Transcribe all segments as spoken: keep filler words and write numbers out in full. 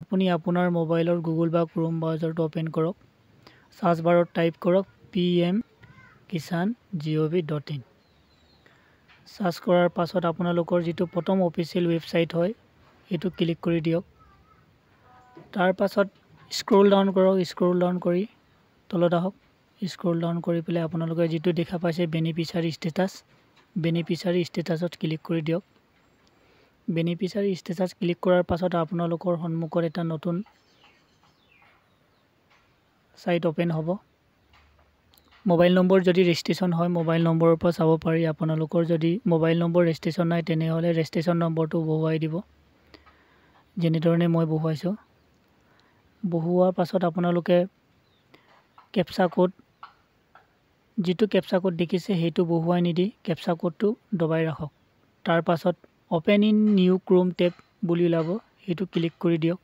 আপুনি আপোনাৰ মোবাইলৰ গুগল বা ক্ৰোম ব্ৰাউজাৰটো ওপেন কৰক সাৰ্চ বাৰত টাইপ কৰক P M Kisan gov dot in search কৰাৰ পাছত আপোনালোকৰ যিটো প্ৰথম অফিচিয়েল ৱেবছাইট হয় সেইটো ক্লিক কৰি দিয়ক তাৰ পাছত স্ক্ৰল ডাউন কৰক স্ক্ৰল ডাউন কৰি তলত আহক স্ক্ৰল ডাউন কৰি পেলাই আপোনালোকে যিটো দেখা পাইছে বেনিফিচিয়াৰী ষ্টেটাছ বেনিফিচিয়াৰী ষ্টেটাছত ক্লিক কৰি দিয়ক বেনিফিচিয়াৰী ষ্টেটাছ ক্লিক কৰাৰ পাছত আপোনালোকৰ সন্মুখত এটা নতুন সাইট ওপেন হ'ব মোবাইল নম্বৰ যদি ৰেজিষ্ট্ৰেচন হয় মোবাইল নম্বৰৰ পৰা চাব পাৰি আপোনালোকৰ যদি মোবাইল নম্বৰ ৰেজিষ্ট্ৰেচন নাই তেনেহলে ৰেজিষ্ট্ৰেচন নম্বৰটো বহুৱাই দিব যেনে ধৰণে মই বহুৱাইছো বহুৱাৰ পাছত আপোনালোকে কেপচা কোড যিটো কেপচা কোড দেখিছে সেইটো বহুৱাই নিদি কেপচা কোডটো দবাই ৰাখক তাৰ পাছত open in new Chrome tab বুলি ওলাব সেইটো ক্লিক কৰি দিয়ক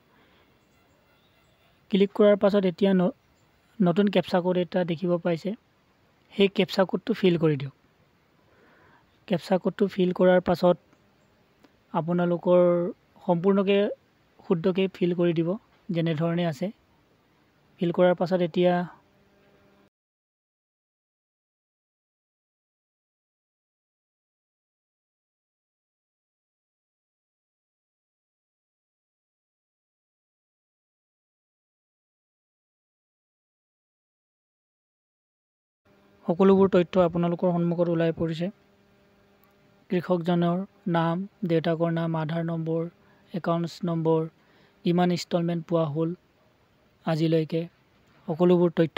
ক্লিক কৰাৰ পাছত এতিয়া নতুন কেপচা কোড এটা দেখিব পাইছে সেই কেপচা কোডটো ফিল কৰি দিয়ক কেপচা কোডটো ফিল কৰাৰ পাছত আপোনালোকৰ সম্পূৰ্ণকে শুদ্ধকে ফিল কৰি দিব যেনে ধৰণে আছে ফিল কৰাৰ পাছত এতিয়া সকলোবোৰ তথ্য আপোনালোকৰ সন্মুখত ওলাই পৰিছে কৃষকজনৰ নাম দেউতাকৰ নাম আধাৰ নম্বৰ একাউণ্টছ নম্বৰ কিমান ইনষ্টলমেণ্ট পোৱা হ'ল আজিলৈকে সকলোবোৰ তথ্য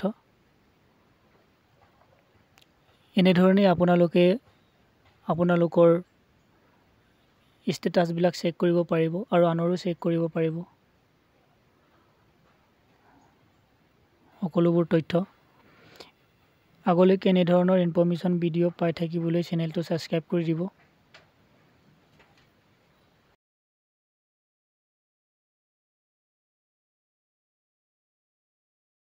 এনেধৰণে আপোনালোকে আপোনালোকৰ ষ্টেটাছবিলাক চেক কৰিব পাৰিব আৰু আনৰো চেক কৰিব পাৰিব সকলোবোৰ তথ্য আগলৈকে এনে ধৰণৰ ইনফৰমেশ্যন ভিডিঅ' পাই থাকিবলৈ চেনেলটো ছাবস্ক্ৰাইব কৰি দিব